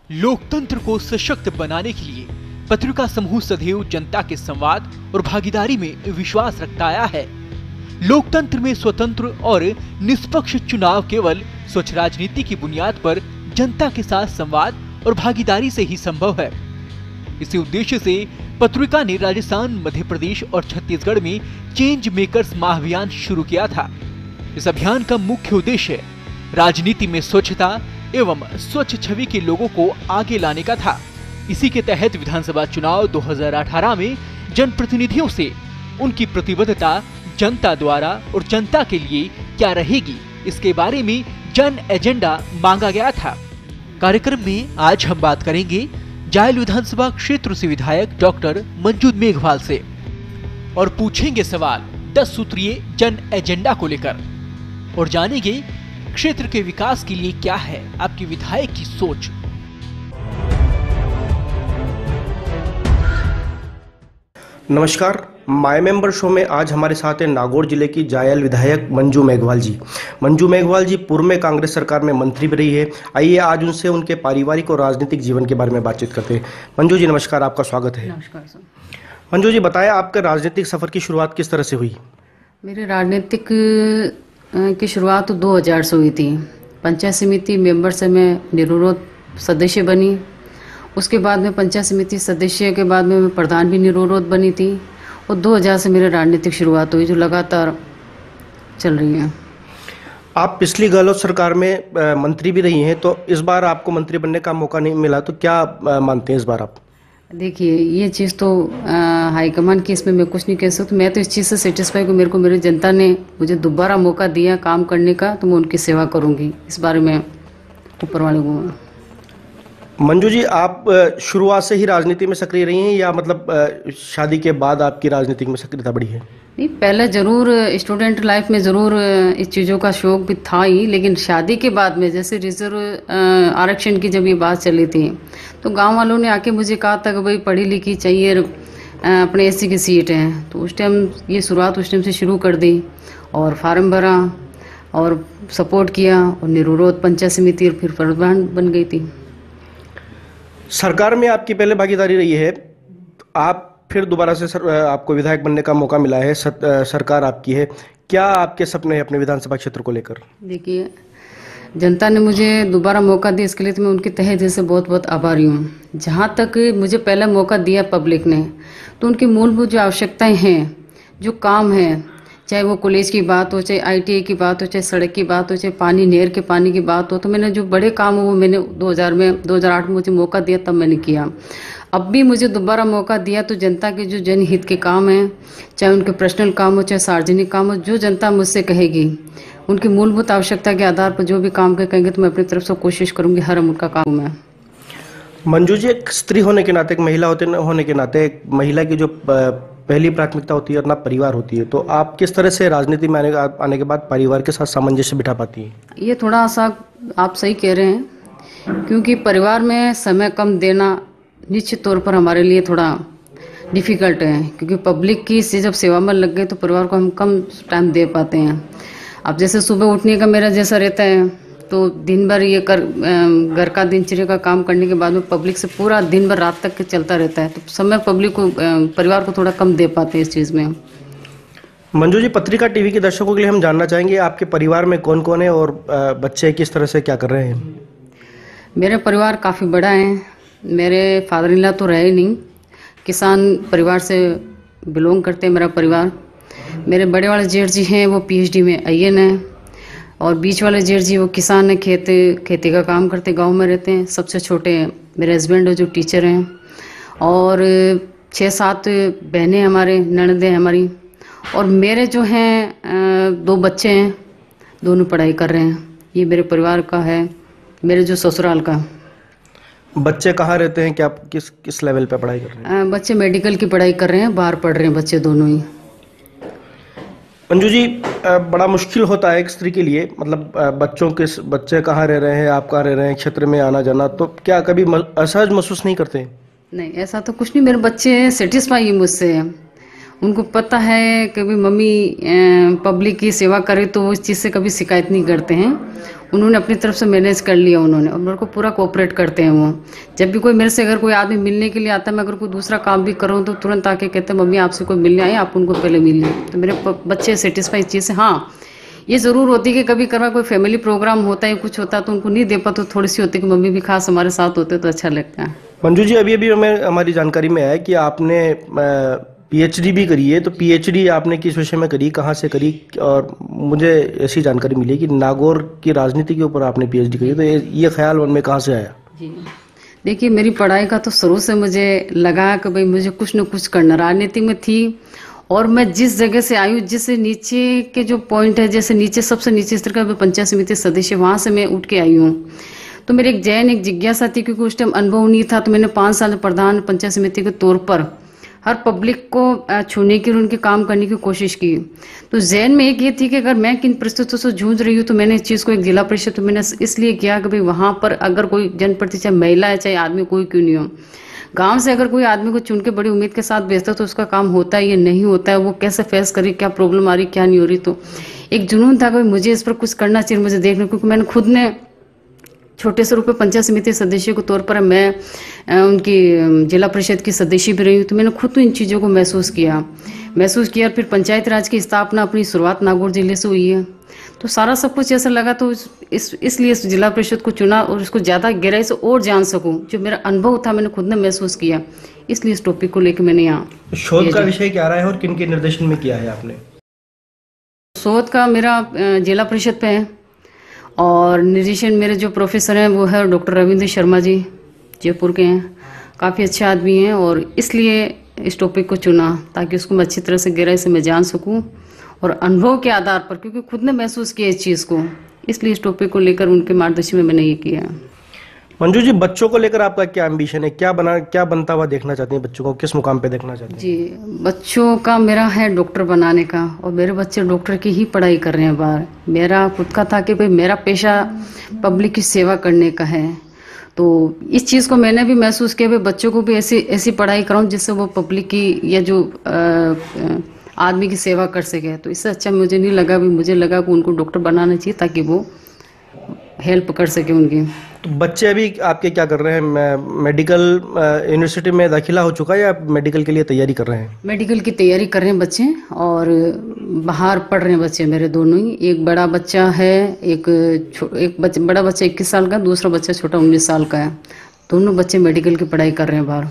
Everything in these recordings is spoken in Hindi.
लोकतंत्र को सशक्त बनाने के लिए पत्रिका समूह सदैव जनता के संवाद और भागीदारी में विश्वास रखता आया है। लोकतंत्र में स्वतंत्र और निष्पक्ष चुनाव केवल स्वच्छ राजनीति की बुनियाद पर जनता के साथ संवाद और भागीदारी से ही संभव है। इसी उद्देश्य से पत्रिका ने राजस्थान, मध्य प्रदेश और छत्तीसगढ़ में चेंज मेकर्स महाअभियान शुरू किया था। इस अभियान का मुख्य उद्देश्य राजनीति में स्वच्छता एवं स्वच्छ छवि के लोगों को आगे लाने का था। इसी के तहत विधानसभा चुनाव 2018 में जनप्रतिनिधियों से उनकी प्रतिबद्धता जनता द्वारा और जनता के लिए क्या रहेगी, इसके बारे में जन एजेंडा मांगा गया था। कार्यक्रम में आज हम बात करेंगे जायल विधानसभा क्षेत्र से विधायक डॉक्टर मंजू मेघवाल से और पूछेंगे सवाल 10 सूत्रीय जन एजेंडा को लेकर और जानेंगे क्षेत्र के विकास के लिए क्या है आपके विधायक की सोच। नमस्कार, माय मेंबर शो में आज हमारे साथ हैं नागौर जिले की जायल विधायक मंजू मेघवाल जी। मंजू मेघवाल जी पूर्व में कांग्रेस सरकार में मंत्री भी रही है। आइए आज उनसे उनके पारिवारिक और राजनीतिक जीवन के बारे में बातचीत करते हैं। मंजू जी नमस्कार, आपका स्वागत है। नमस्कार सर। मंजू जी बताएं, आपके राजनीतिक सफर की शुरुआत किस तरह से हुई? मेरे राजनीतिक की शुरुआत 2000 से हुई थी। पंचायत समिति मेंबर से मैं निर्विरोध सदस्य बनी। उसके बाद में पंचायत समिति सदस्य के बाद में मैं प्रधान भी निर्विरोध बनी थी और 2000 से मेरी राजनीतिक शुरुआत हुई, जो लगातार चल रही है। आप पिछली गहलोत सरकार में मंत्री भी रही हैं, तो इस बार आपको मंत्री बनने का मौका नहीं मिला, तो क्या मानते हैं इस बार आप? देखिए, ये चीज़ तो हाईकमान की, इसमें मैं कुछ नहीं कह सकती। मैं तो इस चीज़ से सेटिस्फाई हूँ, मेरे को मेरी जनता ने मुझे दोबारा मौका दिया काम करने का, तो मैं उनकी सेवा करूँगी। इस बारे में ऊपर वाले को। मंजू जी, आप शुरुआत से ही राजनीति में सक्रिय रही हैं या मतलब शादी के बाद आपकी राजनीति में सक्रियता बढ़ी है? नहीं, पहले ज़रूर स्टूडेंट लाइफ में ज़रूर इस चीज़ों का शौक भी था ही, लेकिन शादी के बाद में जैसे रिजर्व आरक्षण की जब ये बात चली थी, तो गांव वालों ने आके मुझे कहा था कि भाई पढ़ी लिखी चाहिए, अपने एससी की सीट है। तो उस टाइम ये शुरुआत उस टाइम से शुरू कर दी और फार्म भरा और सपोर्ट किया और निर्विरोध पंचायत समिति और फिर प्रधान बन गई थी। सरकार में आपकी पहले भागीदारी रही है, आप फिर दोबारा से आपको विधायक बनने का मौका मिला है, सरकार आपकी है। क्या आपके सपने हैं अपने विधानसभा क्षेत्र को लेकर? देखिए, जनता ने मुझे दोबारा मौका दिया, इसके लिए तो मैं उनके तहे दिल से बहुत बहुत आभारी हूँ। जहाँ तक मुझे पहला मौका दिया पब्लिक ने, तो उनकी मूलभूत जो आवश्यकताएँ हैं, जो काम है, चाहे वो कॉलेज की बात हो, चाहे ITI की बात हो, चाहे सड़क की बात हो, चाहे पानी, नहर के पानी की बात हो, तो मैंने जो बड़े काम हो वो मैंने 2008 में मुझे मौका दिया तब मैंने किया। अब भी मुझे दोबारा मौका दिया तो जनता के जो जनहित के काम हैं, चाहे उनके पर्सनल काम हो, चाहे सार्वजनिक काम हो, जो जनता मुझसे कहेगी, उनकी मूलभूत आवश्यकता के आधार पर जो भी काम कहेंगे, तो मैं अपनी तरफ से कोशिश करूँगी हर उनका काम में। मंजू जी, एक स्त्री होने के नाते, एक महिला होने के नाते, एक महिला की जो पहली प्राथमिकता होती है अपना परिवार होती है, तो आप किस तरह से राजनीति में आने के बाद परिवार के साथ सामंजस्य बिठा पाती हैं? ये थोड़ा सा आप सही कह रहे हैं, क्योंकि परिवार में समय कम देना निश्चित तौर पर हमारे लिए थोड़ा डिफ़िकल्ट है, क्योंकि पब्लिक की से जब सेवा में लग गए तो परिवार को हम कम टाइम दे पाते हैं। अब जैसे सुबह उठने का मेरा जैसा रहता है, तो दिन भर ये घर का दिनचर्या का काम करने के बाद में पब्लिक से पूरा दिन भर रात तक चलता रहता है, तो समय पब्लिक को, परिवार को थोड़ा कम दे पाते हैं इस चीज़ में। मंजू जी, पत्रिका टीवी के दर्शकों के लिए हम जानना चाहेंगे आपके परिवार में कौन कौन है और बच्चे किस तरह से क्या कर रहे हैं? मेरा परिवार काफ़ी बड़ा है। मेरे फादर इन लॉ तो रहे नहीं, किसान परिवार से बिलोंग करते हैं मेरा परिवार। मेरे बड़े वाले जेठ जी हैं, वो PhD में IN है, और बीच वाले जेठ जी वो किसान है, खेती का काम करते, गांव में रहते हैं। सबसे छोटे मेरे हस्बैंड है जो टीचर हैं, और 6-7 बहनें हमारे, ननदें हमारी, और मेरे जो हैं 2 बच्चे हैं, दोनों पढ़ाई कर रहे हैं। ये मेरे परिवार का है, मेरे जो ससुराल का। बच्चे कहाँ रहते हैं, क्या किस लेवल पे पढ़ाई कर रहे हैं? बच्चे मेडिकल की पढ़ाई कर रहे हैं, बाहर पढ़ रहे हैं बच्चे दोनों ही। मंजू जी, बड़ा मुश्किल होता है एक स्त्री के लिए, मतलब बच्चे कहाँ रह रहे हैं, आप कहाँ रह रहे हैं, क्षेत्र में आना जाना, तो क्या कभी असहज महसूस नहीं करते? नहीं, ऐसा तो कुछ नहीं। मेरे बच्चे सेटिस्फाई है मुझसे, उनको पता है कि भी मम्मी पब्लिक की सेवा करे, तो वो इस चीज़ से कभी शिकायत नहीं करते हैं। उन्होंने अपनी तरफ से मैनेज कर लिया उन्होंने, और मेरे को पूरा कोऑपरेट करते हैं वो। जब भी कोई मेरे से अगर कोई आदमी मिलने के लिए आता है, मैं अगर कोई दूसरा काम भी कर रहा हूँ तो तुरंत आके कहते हैं मम्मी आपसे कोई मिलने आए, आप उनको पहले मिलिए। तो मेरे बच्चे सेटिस्फाई इस चीज़ से। हाँ, ये ज़रूर होती है कि कभी कभार कोई फैमिली प्रोग्राम होता है, कुछ होता है तो उनको नहीं दे पाते, तो थोड़ी सी होती है कि मम्मी भी खास हमारे साथ होते तो अच्छा लगता है। मंजू जी, अभी अभी हमें हमारी जानकारी में आया कि आपने पीएचडी भी करी है, तो पीएचडी आपने किस विषय में करी, कहाँ से करी? और मुझे ऐसी जानकारी मिली कि नागौर की राजनीति के ऊपर आपने पीएचडी करी, तो ये ख्याल मन में कहाँ से आया? जी देखिए, मेरी पढ़ाई का तो शुरू से मुझे लगा कि भाई मुझे कुछ न कुछ करना, राजनीति में थी। और मैं जिस जगह से आई हूँ, जिससे नीचे के जो पॉइंट है, जैसे नीचे सबसे नीचे स्तर का पंचायत समिति सदस्य, वहाँ से मैं उठ के आई हूँ। तो मेरी एक जिज्ञासा थी, क्योंकि उस टाइम अनुभव नहीं था। तो मैंने 5 साल प्रधान पंचायत समिति के तौर पर हर पब्लिक को छूने की और उनके काम करने की कोशिश की। तो जहन में एक ये थी कि अगर मैं किन परिस्थितियों से जूझ रही हूँ, तो मैंने इस चीज़ को एक जिला परिषद तो मैंने इसलिए किया कि भाई वहाँ पर अगर कोई जनप्रतिनिधि, चाहे महिला है चाहे आदमी, कोई क्यों नहीं हो, गांव से अगर कोई आदमी को चुन के बड़ी उम्मीद के साथ भेजता तो उसका काम होता है या नहीं होता है, वो कैसे फेस करी, क्या प्रॉब्लम आ रही, क्या नहीं हो रही। तो एक जुनून था कि मुझे इस पर कुछ करना चाहिए, मुझे देखना, क्योंकि मैंने खुद ने छोटे से रूप में पंचायत समिति सदस्य के तौर पर मैं उनकी जिला परिषद की सदस्य भी रही हूँ। तो मैंने खुद इन चीज़ों को महसूस किया। और फिर पंचायत राज की स्थापना, अपनी शुरुआत नागौर जिले से हुई है। तो सारा सब कुछ ऐसा लगा, तो इसलिए इस जिला परिषद को चुना और उसको ज़्यादा गहराई से और जान सकूं। जो मेरा अनुभव था, मैंने खुद ने महसूस किया, इसलिए इस टॉपिक को लेकर मैंने यहाँ शोध का विषय क्या रहा है और किन के निर्देशन में किया है आपने? शोध का मेरा जिला परिषद पे है, और निर्देशन मेरे जो प्रोफेसर हैं वो है डॉक्टर रविंद्र शर्मा जी, जयपुर के हैं। काफ़ी अच्छे आदमी हैं, और इसलिए इस टॉपिक को चुना ताकि उसको मैं अच्छी तरह से गहराई से मैं जान सकूं, और अनुभव के आधार पर, क्योंकि खुद ने महसूस किया इस चीज़ को, इसलिए इस टॉपिक को लेकर उनके मार्गदर्शन में मैंने ये किया। मंजू जी, बच्चों को लेकर आपका क्या एम्बिशन है? क्या बनता हुआ देखना चाहती हैं बच्चों को? किस मुकाम पे देखना चाहती हैं? जी, बच्चों का मेरा है डॉक्टर बनाने का, और मेरे बच्चे डॉक्टर की ही पढ़ाई कर रहे हैं बाहर। मेरा खुद का था कि भाई मेरा पेशा पब्लिक की सेवा करने का है। तो इस चीज़ को मैंने भी महसूस किया, भाई बच्चों को भी ऐसी पढ़ाई कराऊं जिससे वो पब्लिक की या जो आदमी की सेवा कर सके। तो इससे अच्छा मुझे नहीं लगा भी, मुझे लगा कि उनको डॉक्टर बनाना चाहिए ताकि वो हेल्प कर सके उनकी। तो बच्चे अभी आपके क्या कर रहे हैं? मेडिकल यूनिवर्सिटी में दाखिला हो चुका है या बड़े के लिए तैयारी कर रहे हैं? मेडिकल की तैयारी कर रहे हैं बच्चे, और बाहर पढ़ रहे हैं बच्चे मेरे दोनों ही। एक बड़ा बच्चा है, बड़ा बच्चा 21 साल का, दूसरा बच्चा छोटा 19 साल का है। दोनों बच्चे मेडिकल की पढ़ाई कर रहे हैं बाहर।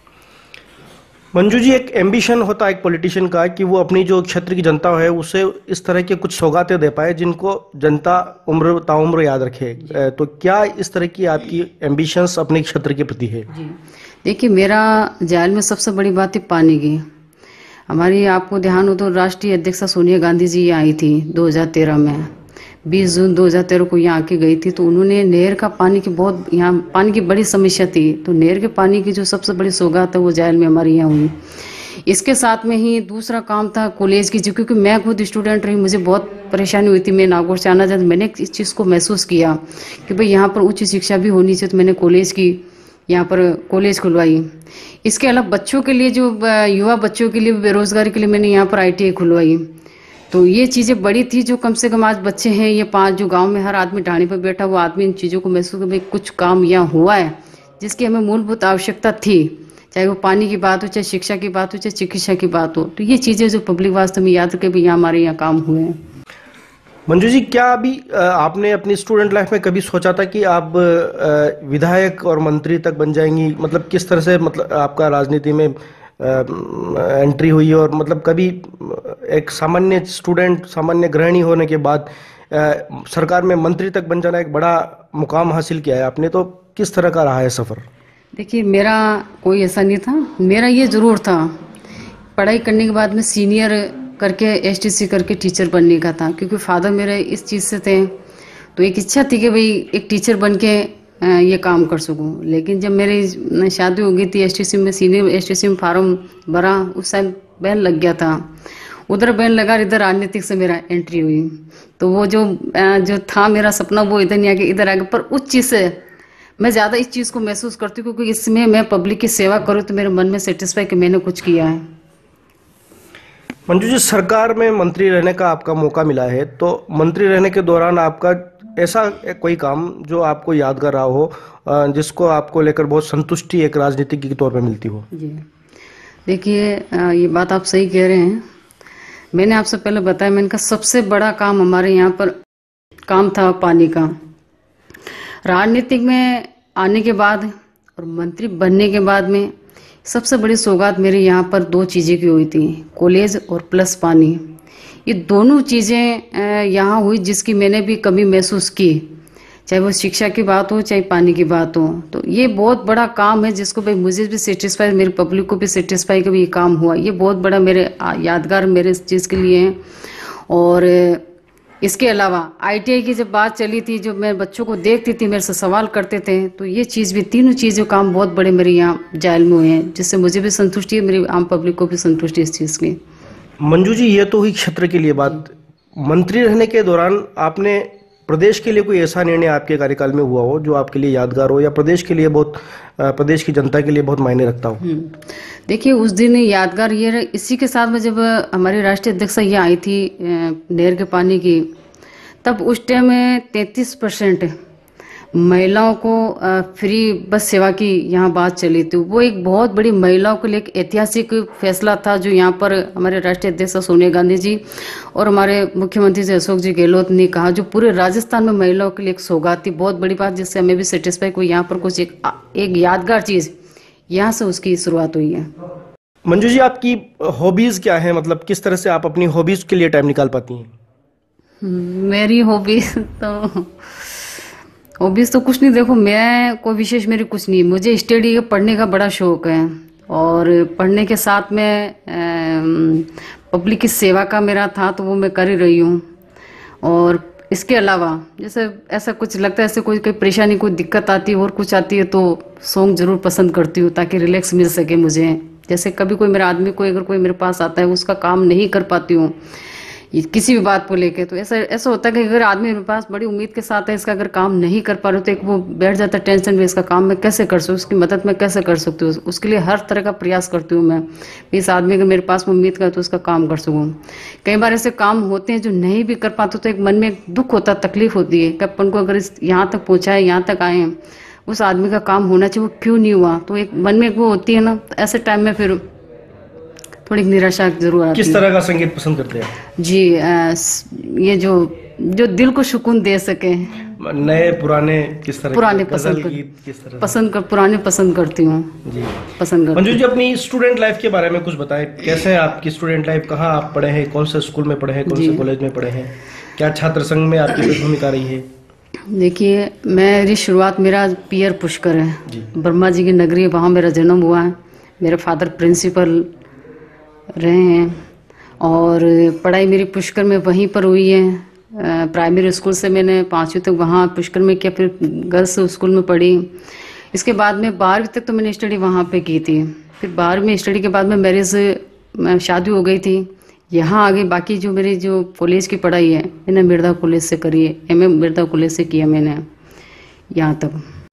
मंजू जी, एक एम्बिशन होता है एक पॉलिटिशियन का कि वो अपनी जो क्षेत्र की जनता है उसे इस तरह के कुछ सौगातें दे पाए जिनको जनता ताउम्र याद रखे। तो क्या इस तरह की आपकी एम्बिशंस अपने क्षेत्र के प्रति है? जी देखिए, मेरा जायल में सबसे बड़ी बात है पानी की। हमारी, आपको ध्यान हो तो, राष्ट्रीय अध्यक्षा सोनिया गांधी जी आई थी 2013 में, 20 जून 2013 को यहाँ आके गई थी। तो उन्होंने नहर का पानी की बहुत, यहाँ पानी की बड़ी समस्या थी, तो नहर के पानी की जो सबसे बड़ी सौगात है वो जायल में हमारे यहाँ हुई। इसके साथ में ही दूसरा काम था कॉलेज की, क्योंकि मैं खुद स्टूडेंट रही, मुझे बहुत परेशानी हुई थी। मैं नागौर से आना जाता, मैंने इस चीज़ को महसूस किया कि भाई यहाँ पर उच्च शिक्षा भी होनी चाहिए। तो मैंने कॉलेज की, यहाँ पर कॉलेज खुलवाई। इसके अलावा बच्चों के लिए, जो युवा बच्चों के लिए बेरोजगारी के लिए मैंने यहाँ पर ITI खुलवाई। तो ये चीज़ें बड़ी थी, जो कम से कम आज बच्चे हैं ये 5, जो गांव में हर आदमी ढाणी पर बैठा हुआ आदमी इन चीज़ों को महसूस कर, भाई कुछ काम यहाँ हुआ है जिसकी हमें मूलभूत आवश्यकता थी, चाहे वो पानी की बात हो, चाहे शिक्षा की बात हो, चाहे चिकित्सा की बात हो। तो ये चीज़ें जो पब्लिक वास्तव में याद रखे, भी यहाँ हमारे यहाँ काम हुए हैं। मंजू जी, क्या अभी आपने अपनी स्टूडेंट लाइफ में कभी सोचा था कि आप विधायक और मंत्री तक बन जाएंगी? मतलब किस तरह से, मतलब आपका राजनीति में एंट्री हुई, और मतलब कभी एक सामान्य स्टूडेंट, सामान्य गृहिणी होने के बाद सरकार में मंत्री तक बन जाना एक बड़ा मुकाम हासिल किया है आपने, तो किस तरह का रहा है सफ़र? देखिए, मेरा कोई ऐसा नहीं था। मेरा ये ज़रूर था, पढ़ाई करने के बाद में सीनियर करके STC करके टीचर बनने का था, क्योंकि फादर मेरे इस चीज़ से थे। तो एक इच्छा थी कि भाई एक टीचर बन के ये काम कर सकूं। लेकिन जब मेरी शादी हो गई थी, STC में, सीनियर STC में फॉर्म भरा, उस टाइम बैन लग गया था। उधर बैन लगा, इधर राजनीतिक से मेरा एंट्री हुई। तो वो जो था मेरा सपना, वो इधर नहीं आके इधर आ गया। पर उस चीज़ से मैं ज़्यादा इस चीज़ को महसूस करती हूँ, क्योंकि इसमें मैं पब्लिक की सेवा करूँ तो मेरे मन में सेटिस्फाई कि मैंने कुछ किया है। मंजू जी, सरकार में मंत्री रहने का आपका मौका मिला है, तो मंत्री रहने के दौरान आपका ऐसा कोई काम जो आपको यादगार रहा हो, जिसको आपको लेकर बहुत संतुष्टि एक राजनीतिक के तौर पे मिलती हो? जी देखिए, ये बात आप सही कह रहे हैं। मैंने आपसे पहले बताया, मैंने कहा सबसे बड़ा काम हमारे यहाँ पर काम था पानी का। राजनीतिक में आने के बाद और मंत्री बनने के बाद में सबसे बड़ी सौगात मेरे यहाँ पर 2 चीज़ें की हुई थी, कॉलेज और प्लस पानी। ये दोनों चीज़ें यहाँ हुई जिसकी मैंने भी कमी महसूस की, चाहे वो शिक्षा की बात हो चाहे पानी की बात हो। तो ये बहुत बड़ा काम है जिसको भाई मुझे भी सेटिस्फाई, मेरी पब्लिक को भी सेटिस्फाई का भी ये काम हुआ। ये बहुत बड़ा मेरे यादगार मेरे इस चीज़ के लिए है। और इसके अलावा ITI की जब बात चली थी, जो मैं बच्चों को देखती थी, मेरे से सवाल करते थे, तो ये चीज़ भी, तीनों चीज़ें काम बहुत बड़े मेरे यहाँ जायल में हुए हैं, जिससे मुझे भी संतुष्टि है, मेरी आम पब्लिक को भी संतुष्टि है इस चीज़ की। मंजू जी, ये तो हुई क्षेत्र के लिए बात। मंत्री रहने के दौरान आपने प्रदेश के लिए कोई ऐसा निर्णय आपके कार्यकाल में हुआ हो जो आपके लिए यादगार हो, या प्रदेश के लिए बहुत, प्रदेश की जनता के लिए बहुत मायने रखता हो? देखिए, उस दिन यादगार ये रहा, इसी के साथ में जब हमारी राष्ट्रीय अध्यक्षा ये आई थी नहर के पानी की, तब उस टाइम 33% महिलाओं को फ्री बस सेवा की यहाँ बात चली थी। वो एक बहुत बड़ी महिलाओं के लिए एक ऐतिहासिक फैसला था, जो यहाँ पर हमारे राष्ट्रीय अध्यक्ष सोनिया गांधी जी और हमारे मुख्यमंत्री जी अशोक जी गहलोत ने कहा, जो पूरे राजस्थान में महिलाओं के लिए एक सौगात थी, बहुत बड़ी बात, जिससे हमें भी सेटिस्फाई कोई यहाँ पर कुछ एक यादगार चीज़ यहाँ से उसकी शुरुआत हुई है। मंजू जी, आपकी हॉबीज़ क्या है? मतलब किस तरह से आप अपनी हॉबीज़ के लिए टाइम निकाल पाती हैं? मेरी हॉबीज तो कुछ नहीं। देखो, मैं कोई विशेष मेरी कुछ नहीं, मुझे स्टडी पढ़ने का बड़ा शौक है, और पढ़ने के साथ में पब्लिक की सेवा का मेरा था, तो वो मैं कर ही रही हूँ। और इसके अलावा जैसे ऐसा कुछ लगता है, ऐसे कोई परेशानी, कोई दिक्कत आती है और कुछ आती है, तो सॉन्ग जरूर पसंद करती हूँ ताकि रिलैक्स मिल सके मुझे। जैसे कभी कोई मेरा आदमी कोई अगर कोई मेरे पास आता है, उसका काम नहीं कर पाती हूँ किसी भी बात को लेके, तो ऐसा होता है कि अगर आदमी मेरे पास बड़ी उम्मीद के साथ है, इसका अगर काम नहीं कर पा रहे तो एक वो बैठ जाता है टेंशन में, इसका काम मैं कैसे कर सकूँ, उसकी मदद मैं कैसे कर सकती हूँ। उसके लिए हर तरह का प्रयास करती हूँ मैं, इस आदमी का मेरे पास उम्मीद का तो उसका काम कर सकूँ। कई बार ऐसे काम होते हैं जो नहीं भी कर पाते, तो एक मन में एक दुख होता है, तकलीफ होती है कि अपन को अगर यहाँ तक पहुँचाए, यहाँ तक आए, उस आदमी का काम होना चाहिए, वो क्यों नहीं हुआ, तो एक मन में वो होती है ना। ऐसे टाइम में फिर थोड़ी निराशा जरूर आती है। किस तरह का संगीत पसंद करते हैं? जी, ये जो दिल को सुकून दे सके, नए पुराने किस तरह? पुराने पुराने पसंद करती हूँ जी, पसंद करती। मंजू जी, अपनी स्टूडेंट लाइफ के बारे में कुछ बताएं। कैसे है आपकी स्टूडेंट लाइफ? कहाँ आप पढ़े हैं? कौन से स्कूल में पढ़े हैं? कौन से कॉलेज में पढ़े हैं? क्या छात्र संघ में आपकी भूमिका रही है? देखिए, मेरी शुरुआत, मेरा पियर पुष्कर है, ब्रह्मा जी की नगरी, वहाँ मेरा जन्म हुआ है। मेरे फादर प्रिंसिपल रहे हैं, और पढ़ाई मेरी पुष्कर में वहीं पर हुई है। प्राइमरी स्कूल से मैंने 5वीं तक वहाँ पुष्कर में किया, फिर गर्ल्स स्कूल में पढ़ी। इसके बाद में 12वीं तक तो मैंने स्टडी वहाँ पे की थी। फिर 12वीं स्टडी के बाद में मैरिज, शादी हो गई थी। यहाँ आगे बाकी जो मेरी जो कॉलेज की पढ़ाई है, मैंने मिर्दा कॉलेज से करी है, MA मिर्दा कॉलेज से किया मैंने यहाँ तक।